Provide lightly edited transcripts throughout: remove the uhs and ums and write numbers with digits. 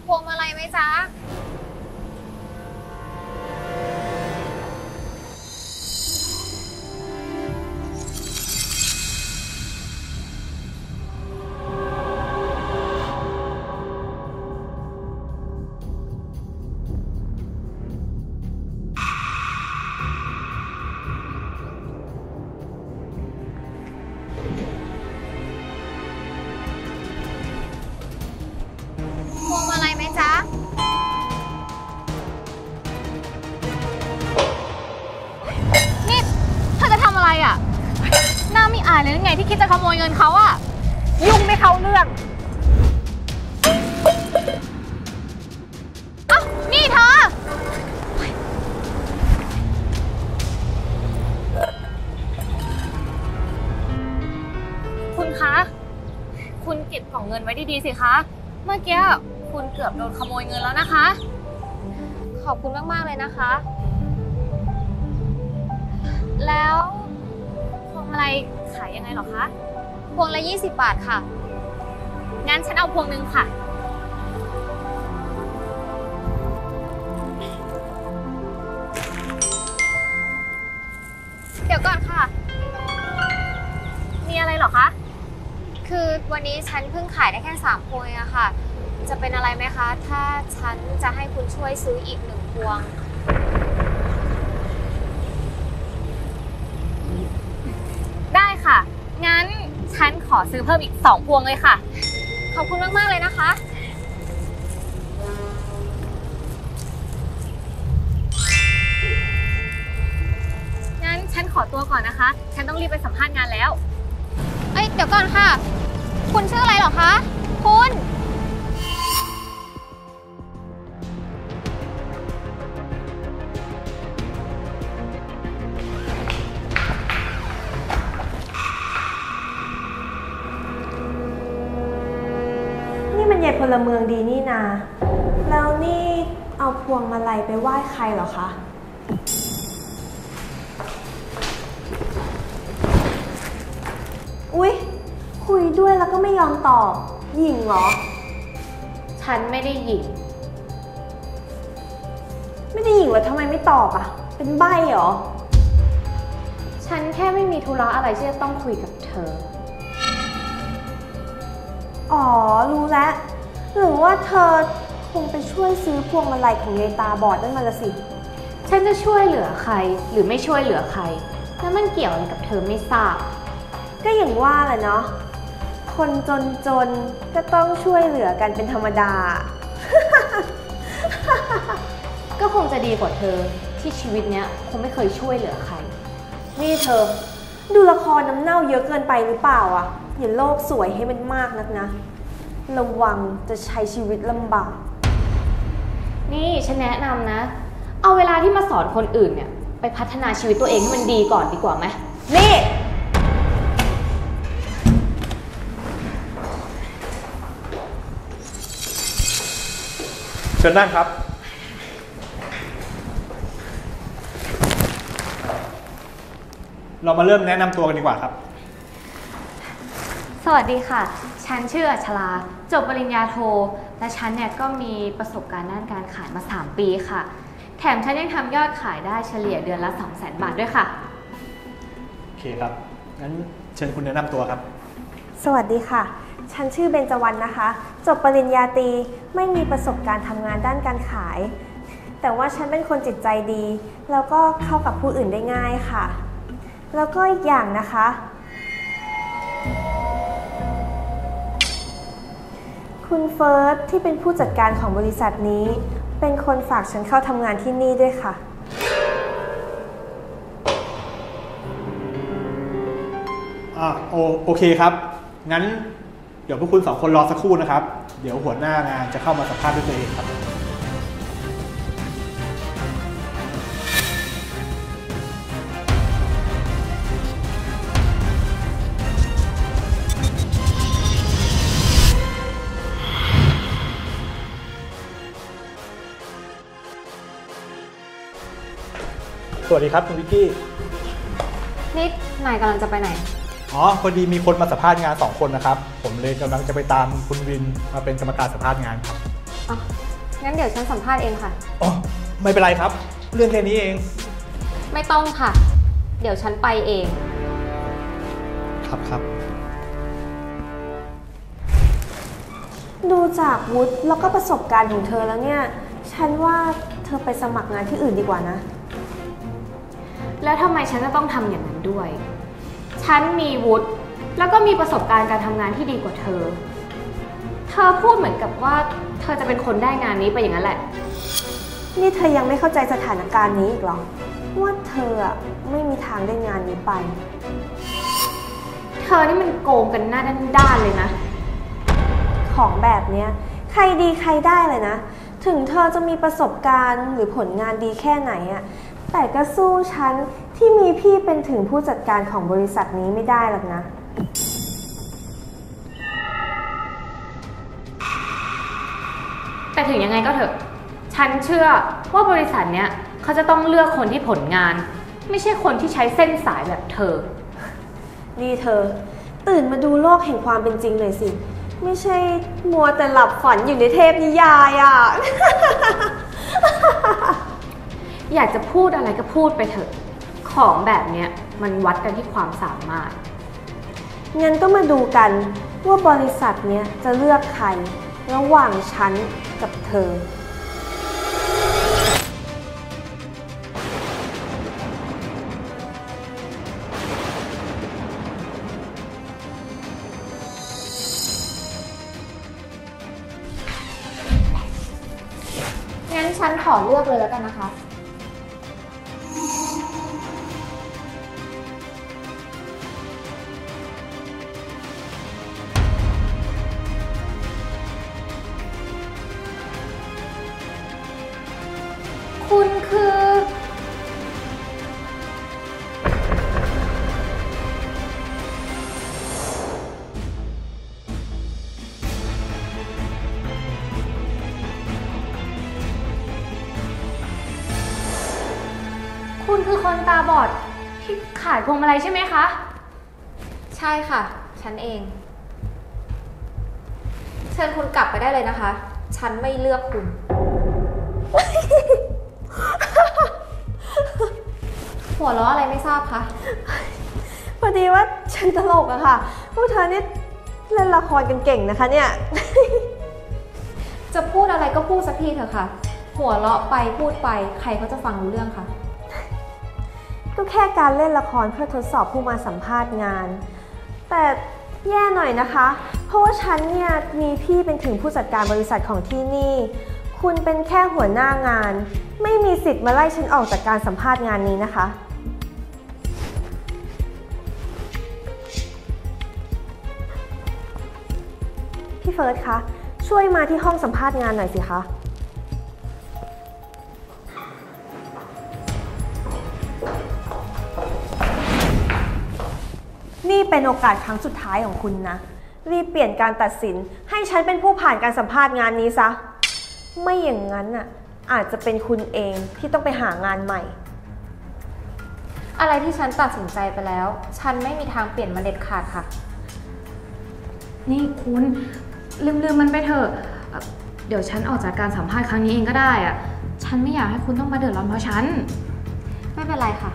วงมาลัยไหมจ๊ะพวงมาลัยไหมจ๊ะนี่เธอจะทำอะไรอ่ะหน้าไม่อายเลยหรือไงที่คิดจะขโมยเงินเขาอ่ะยุ่งไม่เข้าเรื่องเอ้านี่เธอคุณคะคุณเก็บกล่องเงินไว้ดีๆสิคะเมื่อกี้คุณเกือบโดนขโมยเงินแล้วนะคะขอบคุณมากๆเลยนะคะแล้วพวงมาลัยขายยังไงหรอคะพวงละ20 บาทค่ะงั้นฉันเอาพวงนึงค่ะเดี๋ยวก่อนค่ะมีอะไรหรอคะคือวันนี้ฉันเพิ่งขายได้แค่3 พวงเองอะค่ะจะเป็นอะไรไหมคะถ้าฉันจะให้คุณช่วยซื้ออีก1 พวงได้ค่ะงั้นฉันขอซื้อเพิ่มอีก2 พวงเลยค่ะขอบคุณมากๆเลยนะคะงั้นฉันขอตัวก่อนนะคะฉันต้องรีบไปสัมภาษณ์งานแล้วเอ้ยเดี๋ยวก่อนค่ะคุณชื่ออะไรเหรอคะคุณนี่มันยายพลเมืองดีนี่นาแล้วนี่เอาพวงมาลัยไปไหว้ใครเหรอคะอุ๊ยคุยด้วยแล้วก็ไม่ยอมตอบหยิ่งเหรอฉันไม่ได้หยิ่งไม่ได้หยิ่งแล้วทำไมไม่ตอบอ่ะเป็นใบ้เหรอฉันแค่ไม่มีธุระอะไรที่จะต้องคุยกับเธออ๋อรู้แล้วหรือว่าเธอคงไปช่วยซื้อพวงมาลัยของยายตาบอดนั่นมาละสิฉันจะช่วยเหลือใครหรือไม่ช่วยเหลือใครแล้วมันเกี่ยวอะไรกับเธอไม่ทราบก็อย่างว่าแหละเนาะคนจนก็ต้องช่วยเหลือกันเป็นธรรมดาก็คงจะดีกว่าเธอที่ชีวิตเนี้ยคงไม่เคยช่วยเหลือใครนี่เธอดูละครน้ำเน่าเยอะเกินไปหรือเปล่าอ่ะอย่าโลกสวยให้มันมากนักนะระวังจะใช้ชีวิตลำบากนี่ฉันแนะนำนะเอาเวลาที่มาสอนคนอื่นเนี่ยไปพัฒนาชีวิตตัวเองให้มันดีก่อนดีกว่าไหมนี่เชิญนั่งครับเรามาเริ่มแนะนำตัวกันดีกว่าครับสวัสดีค่ะฉันชื่ออัชราจบปริญญาโทและฉันเนี่ยก็มีประสบการณ์ด้านการขายมา3 ปีค่ะแถมฉันยังทำยอดขายได้เฉลี่ยเดือนละ 200,000 บาทด้วยค่ะโอเคครับงั้นเชิญคุณแนะนำตัวครับสวัสดีค่ะฉันชื่อเบญจวรรณนะคะจบปริญญาตรีไม่มีประสบการณ์ทำงานด้านการขายแต่ว่าฉันเป็นคนจิตใจดีแล้วก็เข้ากับผู้อื่นได้ง่ายค่ะแล้วก็อีกอย่างนะคะคุณเฟิร์สที่เป็นผู้จัดการของบริษัทนี้เป็นคนฝากฉันเข้าทำงานที่นี่ด้วยค่ะโอเคครับงั้นเดี๋ยวพวกคุณ2 คนรอสักครู่นะครับเดี๋ยวหัวหน้างานจะเข้ามาสัมภาษณ์ด้วยตัวเองครับสวัสดีครับคุณวิกกี้นี่นายกำลังจะไปไหนอ๋อพอดีมีคนมาสัมภาษณ์งาน2 คนนะครับผมเลยกำลังจะไปตามคุณวินมาเป็นกรรมการสัมภาษณ์งานครับอ๋อ งั้นเดี๋ยวฉันสัมภาษณ์เองค่ะอ๋อ ไม่เป็นไรครับ เรื่องแค่นี้เองไม่ต้องค่ะ เดี๋ยวฉันไปเองครับดูจากวุฒิแล้วก็ประสบการณ์ของเธอแล้วเนี่ย ฉันว่าเธอไปสมัครงานที่อื่นดีกว่านะแล้วทำไมฉันจะต้องทำอย่างนั้นด้วย ฉันมีวุฒิแล้วก็มีประสบการณ์การทำงานที่ดีกว่าเธอ เธอพูดเหมือนกับว่าเธอจะเป็นคนได้งานนี้ไปอย่างนั้นแหละนี่เธอยังไม่เข้าใจสถานการณ์นี้อีกเหรอ ว่าเธออะไม่มีทางได้งานนี้ไปเธอนี่มันโกงกันหน้าด้านๆเลยนะของแบบเนี้ยใครดีใครได้เลยนะ ถึงเธอจะมีประสบการณ์หรือผลงานดีแค่ไหนอะแต่ก็สู้ฉันที่มีพี่เป็นถึงผู้จัดการของบริษัทนี้ไม่ได้หรอกนะแต่ถึงยังไงก็เถอะ ฉันเชื่อว่าบริษัทเนี้ยเขาจะต้องเลือกคนที่ผลงาน ไม่ใช่คนที่ใช้เส้นสายแบบเธอนี่เธอ ตื่นมาดูโลกแห่งความเป็นจริงหน่อยสิ ไม่ใช่มัวแต่หลับฝันอยู่ในเทพนิยายอะอยากจะพูดอะไรก็พูดไปเถอะ ของแบบเนี้ยมันวัดกันที่ความสามารถงั้นก็มาดูกันว่าบริษัทเนี้ยจะเลือกใครระหว่างฉันกับเธองั้นฉันขอเลือกเลยแล้วกันนะคะ คุณคือ คุณคือคนตาบอดที่ขายพวงมาลัยใช่ไหมคะ ใช่ค่ะ ฉันเอง เชิญคุณกลับไปได้เลยนะคะ ฉันไม่เลือกคุณ หัวเราะอะไรไม่ทราบคะพอดีว่าฉันตลกอะค่ะ พวกเธอนี่เล่นละครกันเก่งนะคะเนี่ยจะพูดอะไรก็พูดสักทีเถอะค่ะ หัวเราะไปพูดไปใครเขาจะฟังรู้เรื่องคะก็แค่การเล่นละครเพื่อทดสอบผู้มาสัมภาษณ์งาน แต่แย่หน่อยนะคะ เพราะว่าฉันเนี่ยมีพี่เป็นถึงผู้จัดการบริษัทของที่นี่ คุณเป็นแค่หัวหน้างาน ไม่มีสิทธิ์มาไล่ฉันออกจากการสัมภาษณ์งานนี้นะคะ พี่เฟิร์สคะ ช่วยมาที่ห้องสัมภาษณ์งานหน่อยสิคะ นี่เป็นโอกาสครั้งสุดท้ายของคุณนะ รีบเปลี่ยนการตัดสินให้ฉันเป็นผู้ผ่านการสัมภาษณ์งานนี้ซะ ไม่อย่างนั้นน่ะอาจจะเป็นคุณเองที่ต้องไปหางานใหม่อะไรที่ฉันตัดสินใจไปแล้ว ฉันไม่มีทางเปลี่ยนมันเด็ดขาดค่ะ นี่คุณลืมมันไปเถอะ เดี๋ยวฉันออกจากการสัมภาษณ์ครั้งนี้เองก็ได้อะฉันไม่อยากให้คุณต้องมาเดือดร้อนเพราะฉัน ไม่เป็นไรค่ะ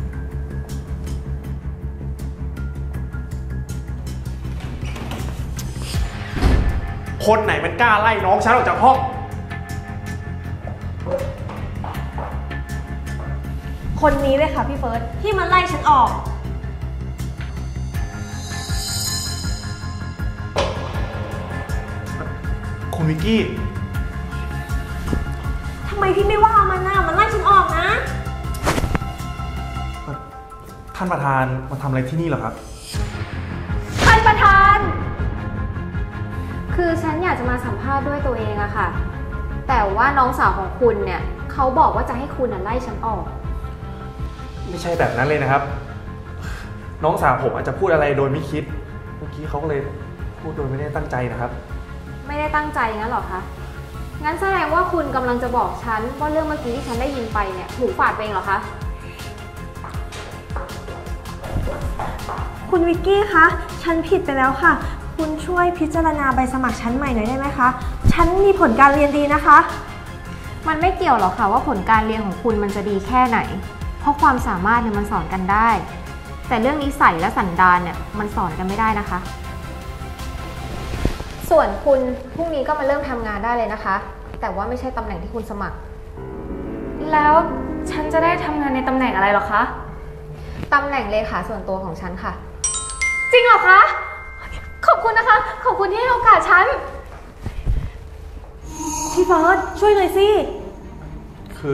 คนไหนมันกล้าไล่น้องฉันออกจากห้องคนนี้เลยค่ะพี่เฟิร์สที่มาไล่ฉันออกคุณวิกกี้ทำไมพี่ไม่ว่ามันน่ะมันไล่ฉันออกนะท่านประธานมาทำอะไรที่นี่เหรอครับท่านประธาน คือฉันอยากจะมาสัมภาษณ์ด้วยตัวเองอะค่ะ แต่ว่าน้องสาวของคุณเนี่ยเขาบอกว่าจะให้คุณไล่ฉันออกไม่ใช่แบบนั้นเลยนะครับ น้องสาวผมอาจจะพูดอะไรโดยไม่คิด เมื่อกี้เขาก็เลยพูดโดยไม่ได้ตั้งใจนะครับไม่ได้ตั้งใจงั้นหรอคะ งั้นแสดงว่าคุณกำลังจะบอกฉันว่าเรื่องเมื่อกี้ที่ฉันได้ยินไปเนี่ยหูฝาดไปเองเหรอคะคุณวิกกี้คะ ฉันผิดไปแล้วค่ะคุณช่วยพิจารณาใบสมัครชั้นใหม่หน่อยได้ไหมคะ ฉันมีผลการเรียนดีนะคะมันไม่เกี่ยวหรอกค่ะว่าผลการเรียนของคุณมันจะดีแค่ไหน เพราะความสามารถเนี่ยมันสอนกันได้ แต่เรื่องนิสัยและสันดานเนี่ยมันสอนกันไม่ได้นะคะ ส่วนคุณพรุ่งนี้ก็มาเริ่มทำงานได้เลยนะคะ แต่ว่าไม่ใช่ตำแหน่งที่คุณสมัครแล้วฉันจะได้ทำงานในตำแหน่งอะไรหรอคะตำแหน่งเลขาส่วนตัวของฉันค่ะจริงเหรอคะ ขอบคุณนะคะ ขอบคุณที่ให้โอกาสฉันพี่เฟิร์สช่วยหน่อยสิคือ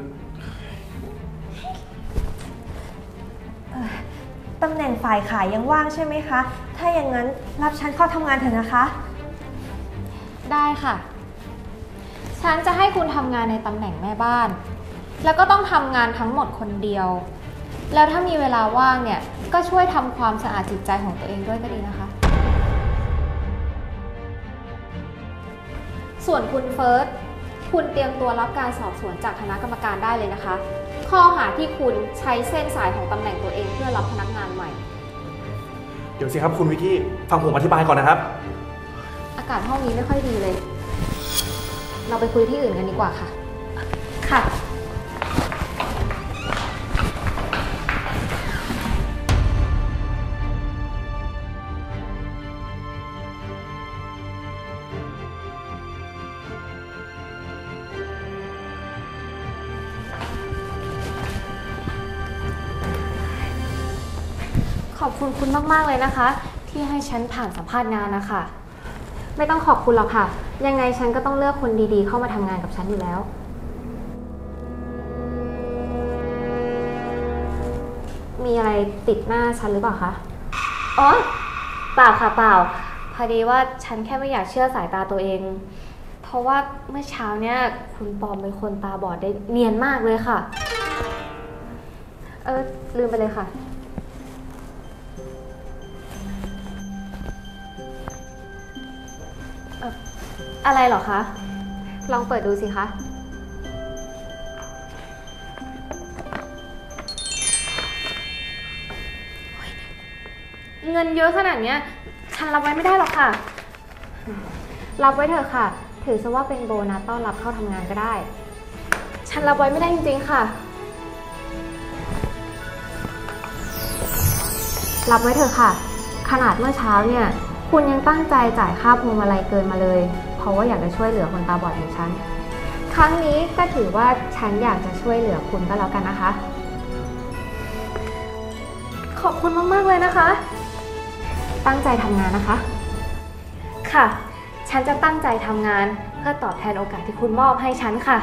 ตำแหน่งฝ่ายขายยังว่างใช่ไหมคะ ถ้าอย่างนั้นรับฉันเข้าทำงานเถอะนะคะได้ค่ะ ฉันจะให้คุณทำงานในตำแหน่งแม่บ้าน แล้วก็ต้องทำงานทั้งหมดคนเดียว แล้วถ้ามีเวลาว่างเนี่ย ก็ช่วยทำความสะอาดจิตใจของตัวเองด้วยก็ดีนะคะ ส่วนคุณเฟิร์ส คุณเตรียมตัวรับการสอบสวนจากคณะกรรมการได้เลยนะคะ ข้อหาที่คุณใช้เส้นสายของตำแหน่งตัวเองเพื่อรับพนักงานใหม่เดี๋ยวสิครับคุณวิกกี้ ฟังผมอธิบายก่อนนะครับอากาศห้องนี้ไม่ค่อยดีเลย เราไปคุยที่อื่นกันดีกว่าค่ะค่ะขอบคุณคุณมากๆเลยนะคะ ที่ให้ฉันผ่านสัมภาษณ์งานนะคะ ไม่ต้องขอบคุณหรอกค่ะ ยังไงฉันก็ต้องเลือกคนดีๆเข้ามาทำงานกับฉันอยู่แล้ว มีอะไรติดหน้าฉันหรือเปล่าคะ อ๋อ เปล่าค่ะเปล่า พอดีว่าฉันแค่ไม่อยากเชื่อสายตาตัวเอง เพราะว่าเมื่อเช้าเนี่ยคุณปอมเป็นคนตาบอดได้เนียนมากเลยค่ะ ลืมไปเลยค่ะ อะไรเหรอคะ ลองเปิดดูสิคะเงินเยอะขนาดเนี้ย ฉันรับไว้ไม่ได้หรอกค่ะรับไว้เถอะค่ะ ถือซะว่าเป็นโบนัสต้อนรับเข้าทำงานก็ได้ฉันรับไว้ไม่ได้จริงๆค่ะรับไว้เถอะค่ะ ขนาดเมื่อเช้าเนี่ย คุณยังตั้งใจจ่ายค่าพวงมาลัยเกินมาเลย เพราะว่าอยากจะช่วยเหลือคนตาบอดอย่างฉัน ครั้งนี้ก็ถือว่าฉันอยากจะช่วยเหลือคุณก็แล้วกันนะคะขอบคุณมากๆเลยนะคะตั้งใจทำงานนะคะค่ะ ฉันจะตั้งใจทำงานเพื่อตอบแทนโอกาสที่คุณมอบให้ฉันค่ะ